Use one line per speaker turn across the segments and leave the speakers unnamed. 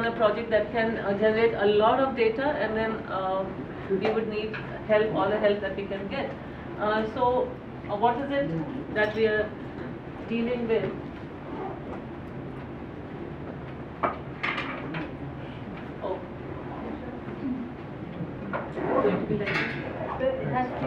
on a project that can generate a lot of data, and then we would need help, all the help that we can get. So what is it that we are dealing with? Oh. Going to be like this. It has to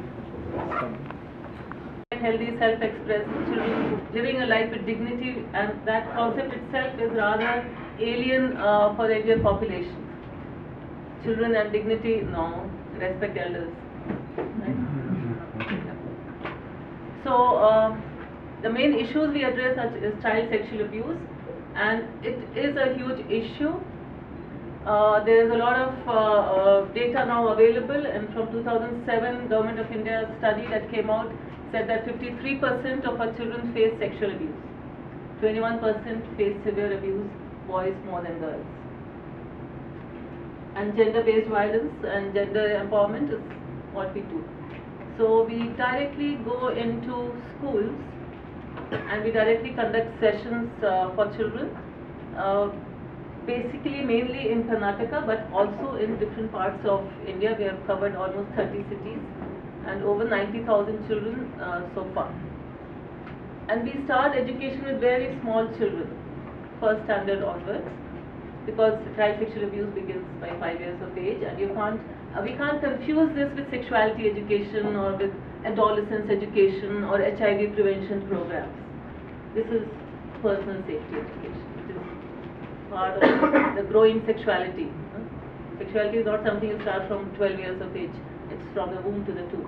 healthy, self-expressed children living a life with dignity, and that concept itself is rather alien for the Indian population. Children and dignity, no. Respect elders. Right? So the main issues we address is child sexual abuse, and it is a huge issue. There is a lot of data now available, and from 2007, Government of India study that came out said that 53% of our children face sexual abuse, 21% face severe abuse, boys more than girls. And gender-based violence and gender empowerment is what we do. So we directly go into schools and we directly conduct sessions for children, basically mainly in Karnataka, but also in different parts of India. We have covered almost 30 cities and over 90,000 children so far. And we start education with very small children, first standard onwards, because child sexual abuse begins by 5 years of age, and we can't confuse this with sexuality education or with adolescence education or HIV prevention programs. This is personal safety education. It is part of the growing sexuality. Sexuality is not something you start from 12 years of age. It's from the womb to the tomb.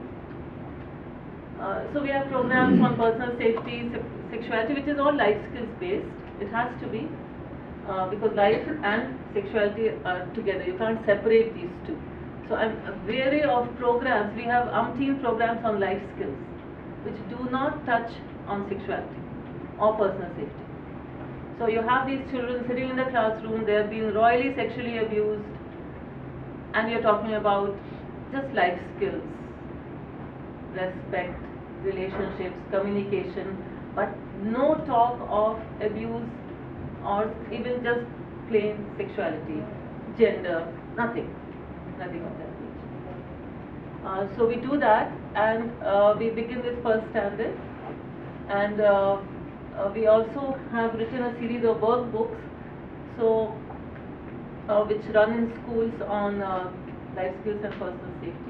So we have programs on personal safety, sexuality, which is all life skills based. It has to be, because life and sexuality are together. You can't separate these two. So I'm wary of programs. We have umpteen programs on life skills, which do not touch on sexuality or personal safety. So you have these children sitting in the classroom, they have been royally sexually abused, and you're talking about just life skills, respect, relationships, communication, but no talk of abuse or even just plain sexuality, gender, nothing of that nature. So we do that, and we begin with first standard, and we also have written a series of workbooks, so which run in schools on life skills and personal safety.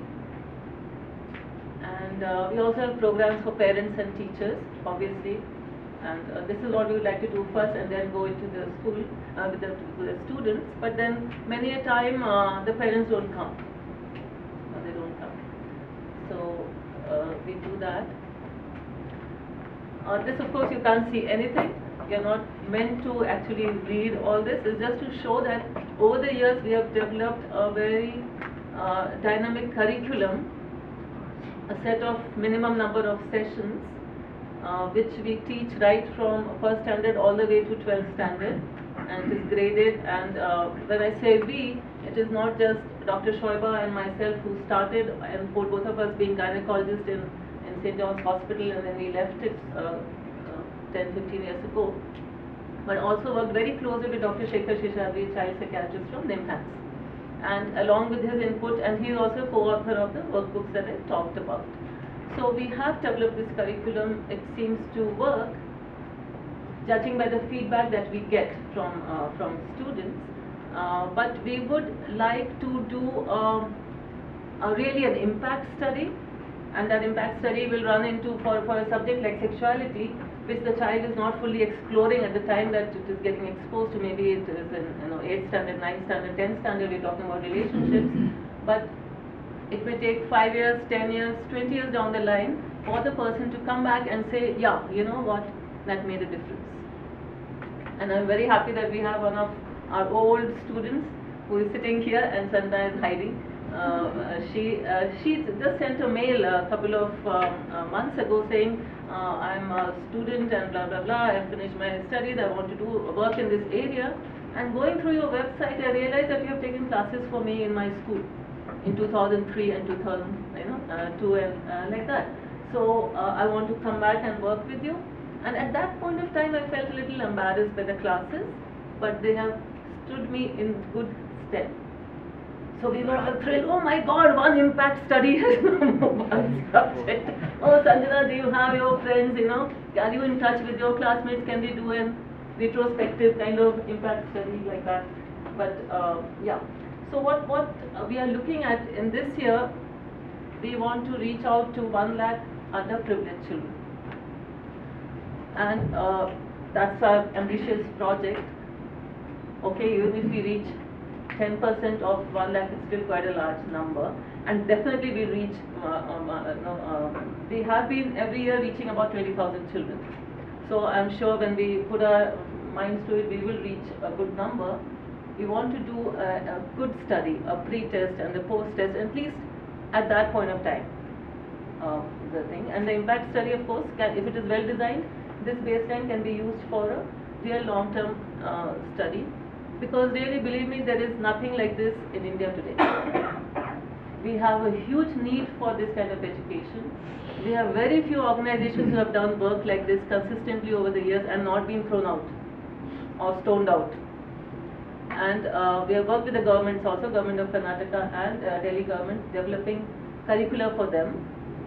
And we also have programs for parents and teachers, obviously, and this is what we would like to do first, and then go into the school with the students. But then many a time the parents don't come, they don't come. So we do that. This, of course, you can't see anything. You're not meant to actually read all this. It's just to show that over the years we have developed a very dynamic curriculum, a set of minimum number of sessions, which we teach right from first standard all the way to 12th standard, and it is graded. And when I say we, it is not just Dr. Shoiba and myself who started, and for both of us being gynecologists in St. John's Hospital, and then we left it 10-15 years ago, but also worked very closely with Dr. Shekhar Sheshadri, child psychiatrist from NIMHANS, and along with his input, and he is also co-author of the workbooks that I talked about. So we have developed this curriculum. It seems to work, judging by the feedback that we get from students, but we would like to do really an impact study, and that impact study will run into, for a subject like sexuality, which the child is not fully exploring at the time that it is getting exposed to. Maybe it is in 8th standard, 9th standard, 10th standard, we're talking about relationships, but it may take 5 years, 10 years, 20 years down the line for the person to come back and say, yeah, you know what, that made a difference. And I'm very happy that we have one of our old students who is sitting here, and Sandhya is hiding. She just sent a mail a couple of months ago saying, I'm a student and blah blah blah, I have finished my studies, I want to do work in this area, and going through your website I realized that you have taken classes for me in my school in 2003 and 2002 and like that. So I want to come back and work with you. And at that point of time I felt a little embarrassed by the classes, but they have stood me in good stead. So we were all thrilled. Oh my God, one impact study has one subject. Oh, Sanjana, do you have your friends? Are you in touch with your classmates? Can they do a retrospective kind of impact study like that? But yeah. So what we are looking at in this year, we want to reach out to 1 lakh underprivileged children, and that's our ambitious project. Okay, even if we reach 10% of 1 lakh, it's still quite a large number, and definitely we reach. We have been every year reaching about 20,000 children. So I'm sure when we put our minds to it, we will reach a good number. We want to do a good study, a pre-test and a post-test, at least at that point of time. The thing, and the impact study, of course, if it is well designed, this baseline can be used for a real long-term study, because really, believe me, there is nothing like this in India today. We have a huge need for this kind of education. We have very few organizations who have done work like this consistently over the years and not been thrown out or stoned out. And we have worked with the governments also, Government of Karnataka and Delhi government, developing curricula for them.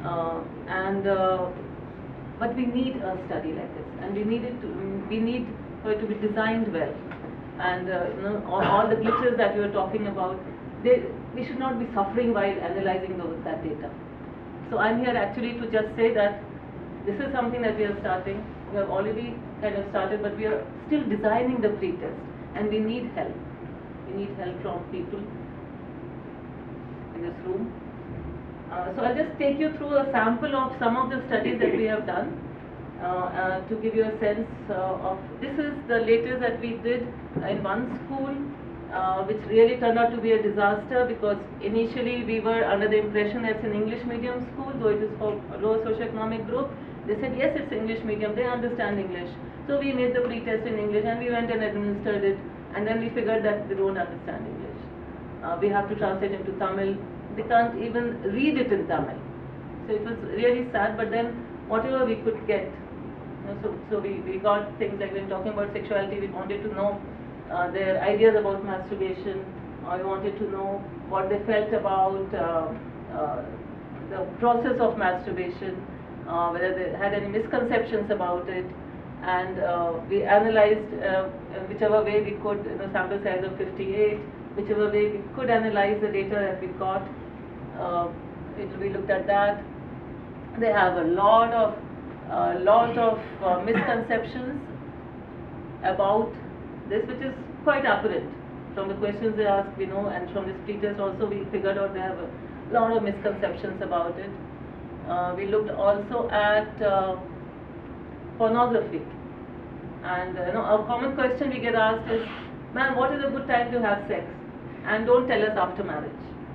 But we need a study like this, and we need for it to be designed well. And all the glitches that you are talking about, we should not be suffering while analyzing that data. So I'm here actually to just say that this is something that we are starting. We have already kind of started, but we are still designing the pre-test, and we need help. We need help from people in this room. So I'll just take you through a sample of some of the studies that we have done to give you a sense of. This is the latest that we did in one school, which really turned out to be a disaster, because initially we were under the impression that it's an English medium school, though it is for a lower socioeconomic group. They said yes, it's English medium, they understand English. So we made the pre-test in English and we went and administered it, and then we figured that they don't understand English. We have to translate into Tamil. They can't even read it in Tamil. So it was really sad, but then whatever we could get. So we got things like, when talking about sexuality, we wanted to know their ideas about masturbation. We wanted to know what they felt about the process of masturbation, whether they had any misconceptions about it. And we analyzed whichever way we could, sample size of 58, whichever way we could analyze the data that we got. We looked at that. They have a lot of misconceptions about this, which is quite apparent from the questions they ask, and from this pre-test also we figured out they have a lot of misconceptions about it. We looked also at pornography, and a common question we get asked is, "Ma'am, what is a good time to have sex? And don't tell us after marriage."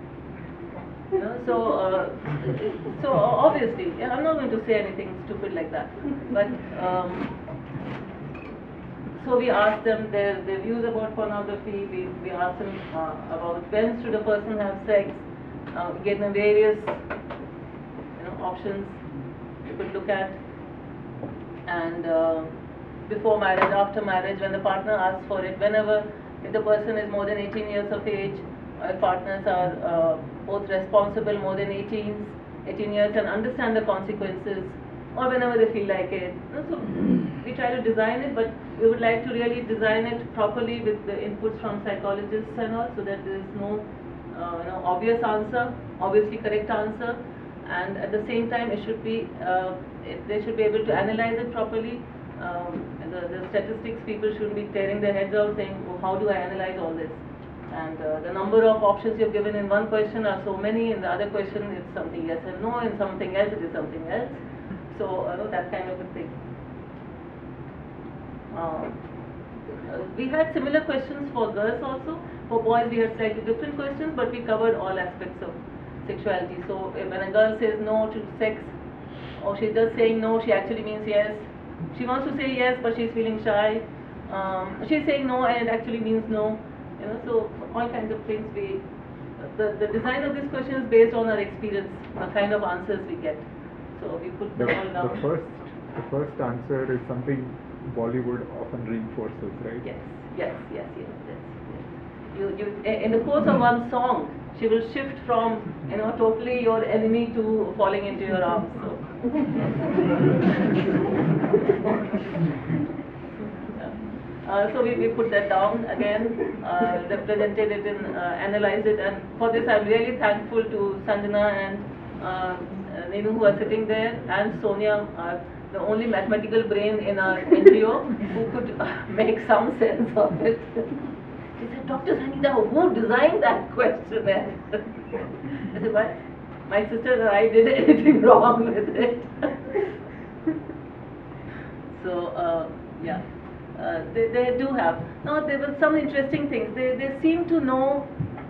So obviously, I'm not going to say anything stupid like that, but so we asked them their views about pornography. We asked them about when should a person have sex. We gave them various options you could look at, and before marriage, after marriage, when the partner asks for it, whenever, if the person is more than 18 years of age, partners are both responsible, more than 18 years, and understand the consequences, or whenever they feel like it. So we try to design it, but we would like to really design it properly with the inputs from psychologists and all, so that there is no obvious answer, obviously correct answer, and at the same time it should be they should be able to analyze it properly. The statistics people shouldn't be tearing their heads out saying, oh, how do I analyze all this? And the number of options you've given in one question are so many, in the other question it's something yes and no, in something else it is something else. So that kind of a thing. We had similar questions for girls also. For boys we had slightly different questions, but we covered all aspects of sexuality. So when a girl says no to sex, or she's just saying no, she actually means yes. She wants to say yes, but she's feeling shy. She's saying no, and it actually means no. So all kinds of things. The design of this question is based on our experience, the kind of answers we get. So we put them all down.
The first answer is something Bollywood often reinforces, right?
Yes. in the course of one song, she will shift from, totally your enemy to falling into your arms. So we put that down again, represented it and analyzed it, and for this I'm really thankful to Sanjana and Neenu, who are sitting there, and Sonia, the only mathematical brain in our NGO, who could make some sense of it. She said, Dr. Sangeetha, who designed that questionnaire? I said, what? My sister and I did anything wrong with it. So, yeah. They do have. Now, there were some interesting things. They seem to know,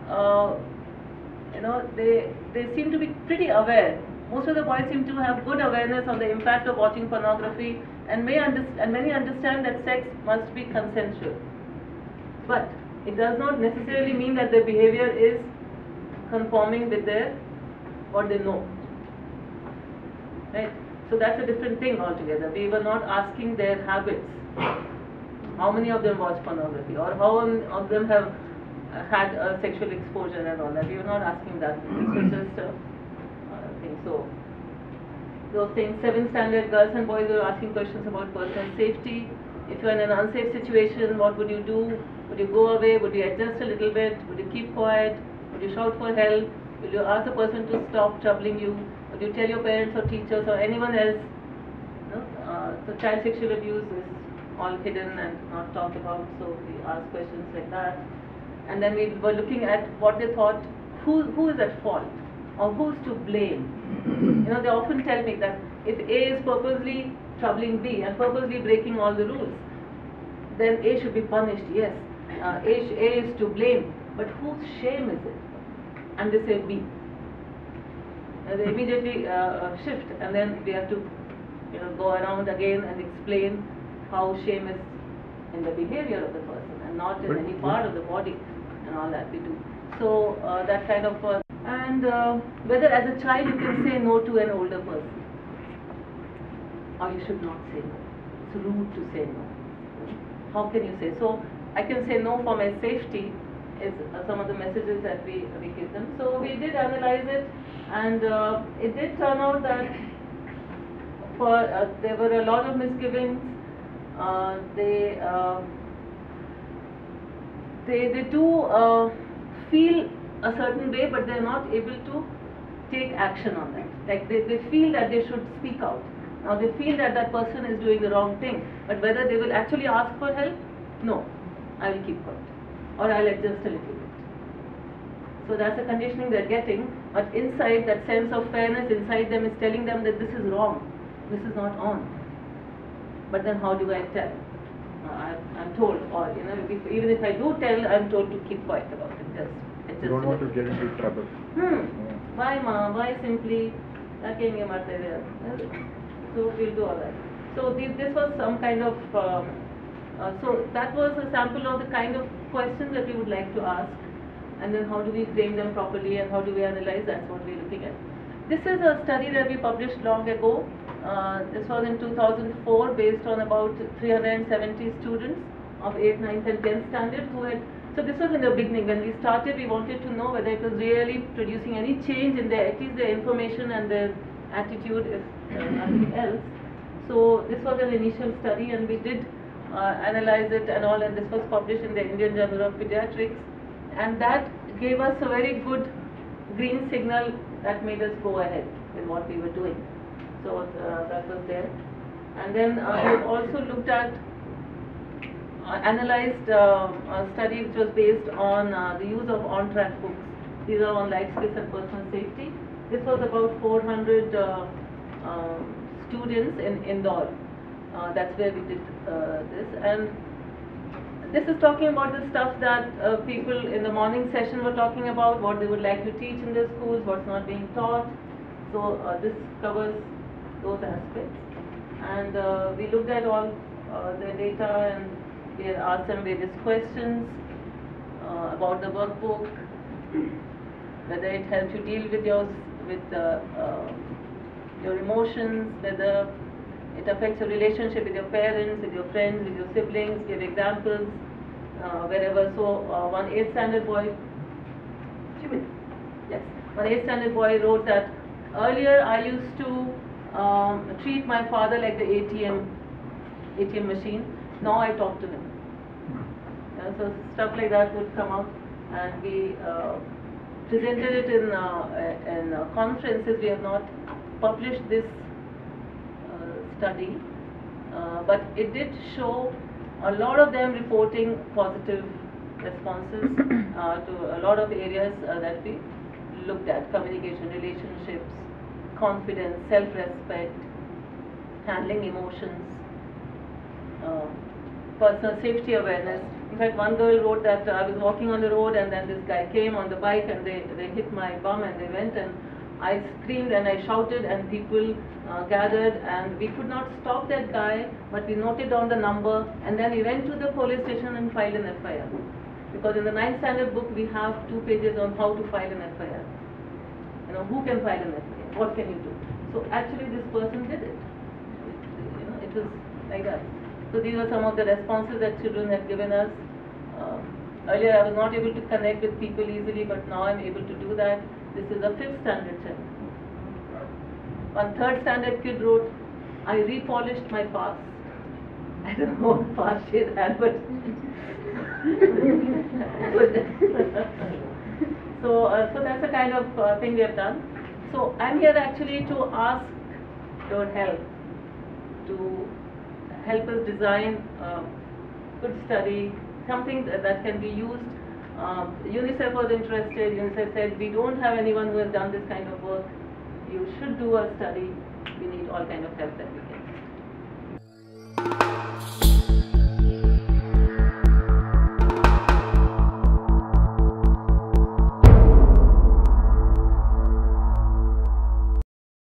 they seem to be pretty aware. Most of the boys seem to have good awareness of the impact of watching pornography, and many understand that sex must be consensual. But it does not necessarily mean that their behavior is conforming with what they know. Right? So that's a different thing altogether. We were not asking their habits. How many of them watch pornography, or how many of them have had a sexual exposure and all that. We were not asking that. This was just a thing. So those things, 7th standard girls and boys were asking questions about personal safety. If you're in an unsafe situation, what would you do? Would you go away? Would you adjust a little bit? Would you keep quiet? Would you shout for help? Will you ask the person to stop troubling you? Would you tell your parents or teachers or anyone else? So child sexual abuse is all hidden and not talked about, so we asked questions like that. And then we were looking at what they thought, who is at fault, or who's to blame. They often tell me that if A is purposely troubling B and purposely breaking all the rules, then A should be punished, yes. A is to blame, but whose shame is it? And they say B. And they immediately shift, and then we have to go around again and explain how shame is in the behavior of the person and not in any part of the body and all that we do. So that kind of, and whether as a child you can say no to an older person, or you should not say no. It's rude to say no. How can you say? So I can say no for my safety is some of the messages that we give them. So we did analyze it, and it did turn out that there were a lot of misgivings. They do feel a certain way, but they're not able to take action on that. Like they feel that they should speak out. Now they feel that that person is doing the wrong thing, but whether they will actually ask for help, no, I will keep quiet, or I'll adjust a little bit. So that's the conditioning they're getting, but inside, that sense of fairness inside them is telling them that this is wrong, this is not on. But then how do I tell? I'm told, or even if I do tell, I'm told to keep quiet about it. Just
you don't want to get into trouble.
Why ma? Why simply? So we'll do all that. So this was some kind of. So that was a sample of the kind of questions that we would like to ask, and then how do we frame them properly, and how do we analyze? That's what we're looking at. This is a study that we published long ago. This was in 2004, based on about 370 students of 8th, 9th and 10th standard who had. So this was in the beginning. When we started, we wanted to know whether it was really producing any change in at least their information and their attitude, if nothing else. So this was an initial study, and we did analyze it and all, and this was published in the Indian Journal of Pediatrics, and that gave us a very good green signal that made us go ahead with what we were doing. So that was there. And then we also looked at, analyzed a study which was based on the use of on-track books. These are on life skills and personal safety. This was about 400 students in Indore. That's where we did this. And this is talking about the stuff that people in the morning session were talking about, what they would like to teach in their schools, what's not being taught. So this covers those aspects. And we looked at all the data, and we had asked them various questions about the workbook, whether it helps you deal with your emotions, whether it affects your relationship with your parents, with your friends, with your siblings, give examples, wherever. So one 8th standard boy, yes, one 8th standard boy wrote that earlier I used to treat my father like the ATM machine. Now I talk to him. So stuff like that would come out, and we presented it in conferences. We have not published this study, but it did show a lot of them reporting positive responses to a lot of areas that we looked at: communication, relationships, confidence, self-respect, handling emotions, personal safety awareness. In fact, one girl wrote that I was walking on the road and then this guy came on the bike and they hit my bum and they went, and I screamed and I shouted and people gathered and we could not stop that guy, but we noted down the number and then we went to the police station and filed an FIR. Because in the 9th standard book we have 2 pages on how to file an FIR. You know, who can file an FIR? What can you do? So actually this person did it. You know, it was like that. So these are some of the responses that children had given us. Earlier I was not able to connect with people easily, but now I'm able to do that. This is a 5th standard child. One 3rd standard kid wrote, I repolished my past. I don't know what past she had, but so that's the kind of thing we have done. So I'm here actually to ask your help to help us design a good study, something that can be used. UNICEF was interested. UNICEF said, we don't have anyone who has done this kind of work. You should do a study. We need all kind of help that we can.